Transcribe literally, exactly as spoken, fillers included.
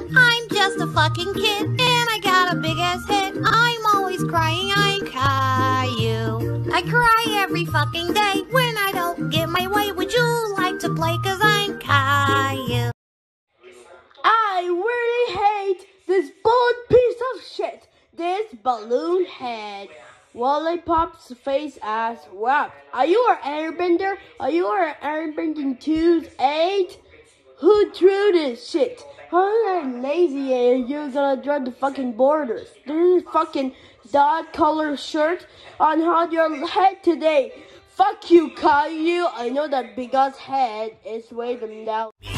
I'm just a fucking kid, and I got a big ass head. I'm always crying, I'm Caillou. I cry every fucking day when I don't get my way. Would you like to play? Cause I'm Caillou. I really hate this bold piece of shit. This balloon head. Lollipop's face as wrapped. Are you an airbender? Are you an airbending twos eight? Who drew this shit? I'm lazy and you're gonna draw the fucking borders. This is fucking dot color shirt on how your head today. Fuck you, Caillou. I know that big ass head is way them down.